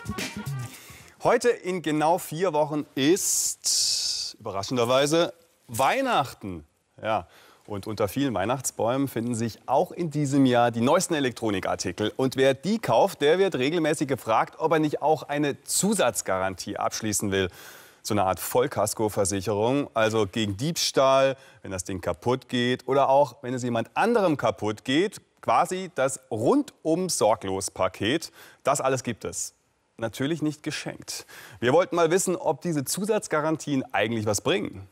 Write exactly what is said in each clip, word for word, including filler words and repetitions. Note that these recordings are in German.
Heute in genau vier Wochen ist überraschenderweise Weihnachten. Ja, und unter vielen Weihnachtsbäumen finden sich auch in diesem Jahr die neuesten Elektronikartikel. Und wer die kauft, der wird regelmäßig gefragt, ob er nicht auch eine Zusatzgarantie abschließen will. So eine Art Vollkaskoversicherung, also gegen Diebstahl, wenn das Ding kaputt geht oder auch, wenn es jemand anderem kaputt geht. Quasi das Rundum-Sorglos-Paket. Das alles gibt es. Natürlich nicht geschenkt. Wir wollten mal wissen, ob diese Zusatzgarantien eigentlich was bringen.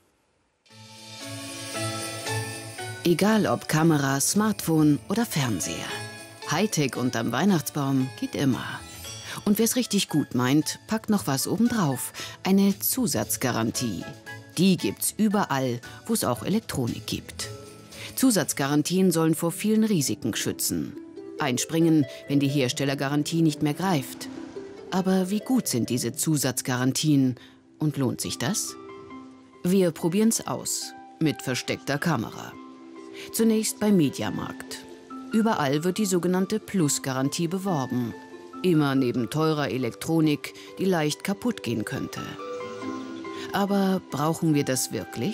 Egal ob Kamera, Smartphone oder Fernseher. Hightech unterm Weihnachtsbaum geht immer. Und wer es richtig gut meint, packt noch was obendrauf. Eine Zusatzgarantie. Die gibt's überall, wo es auch Elektronik gibt. Zusatzgarantien sollen vor vielen Risiken schützen. Einspringen, wenn die Herstellergarantie nicht mehr greift. Aber wie gut sind diese Zusatzgarantien? Und lohnt sich das? Wir probieren's aus. Mit versteckter Kamera. Zunächst beim Mediamarkt. Überall wird die sogenannte Plus-Garantie beworben. Immer neben teurer Elektronik, die leicht kaputt gehen könnte. Aber brauchen wir das wirklich?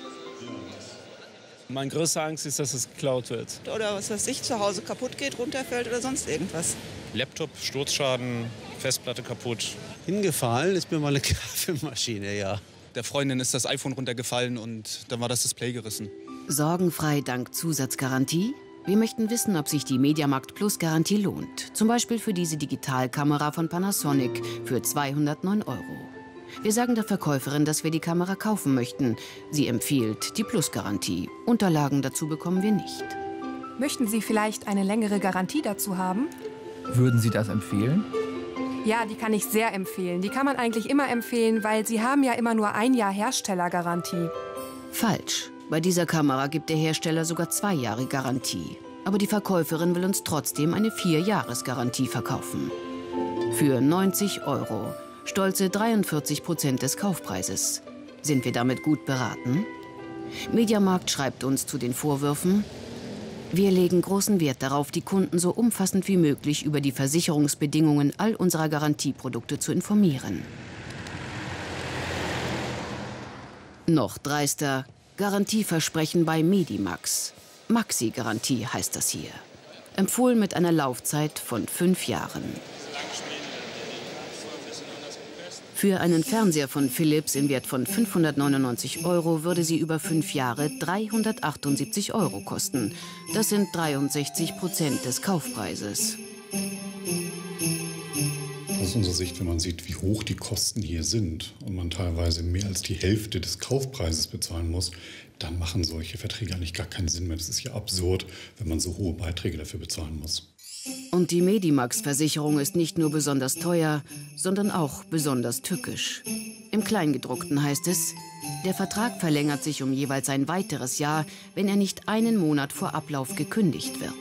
Meine größte Angst ist, dass es geklaut wird. Oder was weiß ich, zu Hause kaputt geht, runterfällt oder sonst irgendwas. Laptop, Sturzschaden, Festplatte kaputt. Hingefallen ist mir mal eine Kaffeemaschine, ja. Der Freundin ist das iPhone runtergefallen und dann war das Display gerissen. Sorgenfrei dank Zusatzgarantie? Wir möchten wissen, ob sich die Mediamarkt Plus Garantie lohnt. Zum Beispiel für diese Digitalkamera von Panasonic für zweihundertneun Euro. Wir sagen der Verkäuferin, dass wir die Kamera kaufen möchten. Sie empfiehlt die Plus-Garantie. Unterlagen dazu bekommen wir nicht. Möchten Sie vielleicht eine längere Garantie dazu haben? Würden Sie das empfehlen? Ja, die kann ich sehr empfehlen. Die kann man eigentlich immer empfehlen, weil Sie haben ja immer nur ein Jahr Herstellergarantie. Falsch. Bei dieser Kamera gibt der Hersteller sogar zwei Jahre Garantie. Aber die Verkäuferin will uns trotzdem eine Vier-Jahres-Garantie verkaufen. Für neunzig Euro. Stolze dreiundvierzig Prozent des Kaufpreises. Sind wir damit gut beraten? Mediamarkt schreibt uns zu den Vorwürfen: Wir legen großen Wert darauf, die Kunden so umfassend wie möglich über die Versicherungsbedingungen all unserer Garantieprodukte zu informieren. Noch dreister: Garantieversprechen bei Medimax. Maxi-Garantie heißt das hier. Empfohlen mit einer Laufzeit von fünf Jahren. Für einen Fernseher von Philips im Wert von fünfhundertneunundneunzig Euro würde sie über fünf Jahre dreihundertachtundsiebzig Euro kosten. Das sind dreiundsechzig Prozent des Kaufpreises. Aus unserer Sicht, wenn man sieht, wie hoch die Kosten hier sind und man teilweise mehr als die Hälfte des Kaufpreises bezahlen muss, dann machen solche Verträge eigentlich gar keinen Sinn mehr. Das ist ja absurd, wenn man so hohe Beiträge dafür bezahlen muss. Und die Medimax-Versicherung ist nicht nur besonders teuer, sondern auch besonders tückisch. Im Kleingedruckten heißt es: Der Vertrag verlängert sich um jeweils ein weiteres Jahr, wenn er nicht einen Monat vor Ablauf gekündigt wird.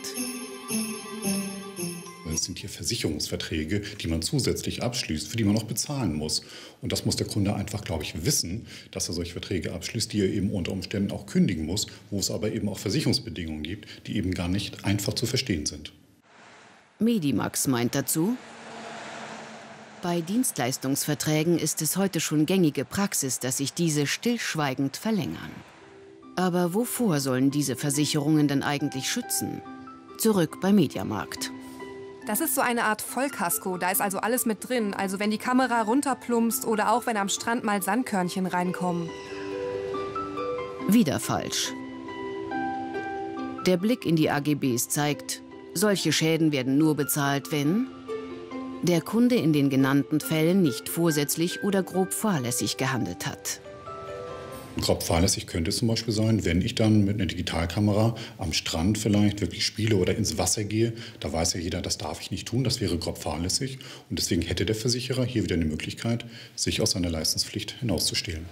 Es sind hier Versicherungsverträge, die man zusätzlich abschließt, für die man auch bezahlen muss. Und das muss der Kunde einfach, glaube ich, wissen, dass er solche Verträge abschließt, die er eben unter Umständen auch kündigen muss, wo es aber eben auch Versicherungsbedingungen gibt, die eben gar nicht einfach zu verstehen sind. Medimax meint dazu: Bei Dienstleistungsverträgen ist es heute schon gängige Praxis, dass sich diese stillschweigend verlängern. Aber wovor sollen diese Versicherungen denn eigentlich schützen? Zurück bei Mediamarkt. Das ist so eine Art Vollkasko, da ist also alles mit drin. Also wenn die Kamera runterplumpst oder auch wenn am Strand mal Sandkörnchen reinkommen. Wieder falsch. Der Blick in die A G Bs zeigt: Solche Schäden werden nur bezahlt, wenn der Kunde in den genannten Fällen nicht vorsätzlich oder grob fahrlässig gehandelt hat. Grob fahrlässig könnte es zum Beispiel sein, wenn ich dann mit einer Digitalkamera am Strand vielleicht wirklich spiele oder ins Wasser gehe. Da weiß ja jeder, das darf ich nicht tun, das wäre grob fahrlässig. Und deswegen hätte der Versicherer hier wieder eine Möglichkeit, sich aus seiner Leistungspflicht hinauszustehlen.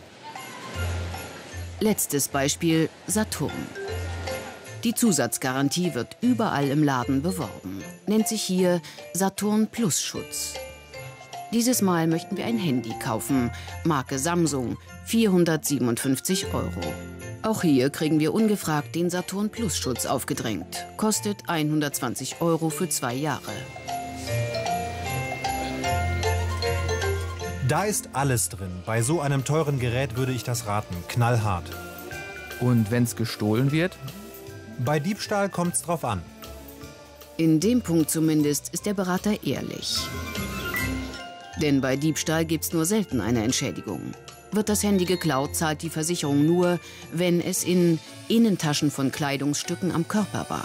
Letztes Beispiel: Saturn. Die Zusatzgarantie wird überall im Laden beworben. Nennt sich hier Saturn Plus Schutz. Dieses Mal möchten wir ein Handy kaufen. Marke Samsung, vierhundertsiebenundfünfzig Euro. Auch hier kriegen wir ungefragt den Saturn Plus Schutz aufgedrängt. Kostet hundertzwanzig Euro für zwei Jahre. Da ist alles drin. Bei so einem teuren Gerät würde ich das raten. Knallhart. Und wenn es gestohlen wird? Bei Diebstahl kommt es drauf an. In dem Punkt zumindest ist der Berater ehrlich. Denn bei Diebstahl gibt es nur selten eine Entschädigung. Wird das Handy geklaut, zahlt die Versicherung nur, wenn es in Innentaschen von Kleidungsstücken am Körper war.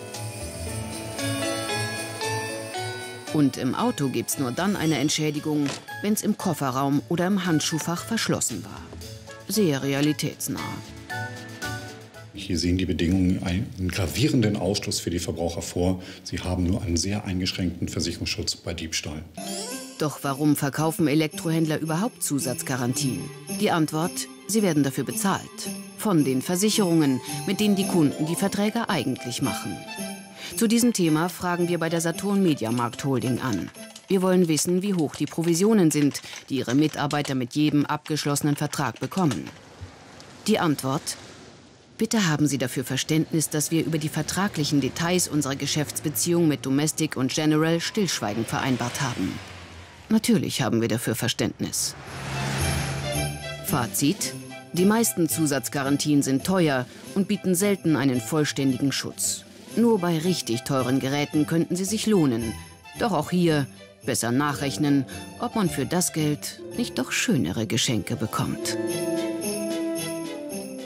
Und im Auto gibt es nur dann eine Entschädigung, wenn es im Kofferraum oder im Handschuhfach verschlossen war. Sehr realitätsnah. Hier sehen die Bedingungen einen gravierenden Ausschluss für die Verbraucher vor. Sie haben nur einen sehr eingeschränkten Versicherungsschutz bei Diebstahl. Doch warum verkaufen Elektrohändler überhaupt Zusatzgarantien? Die Antwort: Sie werden dafür bezahlt. Von den Versicherungen, mit denen die Kunden die Verträge eigentlich machen. Zu diesem Thema fragen wir bei der Saturn Mediamarkt Holding an. Wir wollen wissen, wie hoch die Provisionen sind, die ihre Mitarbeiter mit jedem abgeschlossenen Vertrag bekommen. Die Antwort: Bitte haben Sie dafür Verständnis, dass wir über die vertraglichen Details unserer Geschäftsbeziehung mit Domestic und General stillschweigend vereinbart haben. Natürlich haben wir dafür Verständnis. Fazit: Die meisten Zusatzgarantien sind teuer und bieten selten einen vollständigen Schutz. Nur bei richtig teuren Geräten könnten sie sich lohnen. Doch auch hier besser nachrechnen, ob man für das Geld nicht doch schönere Geschenke bekommt.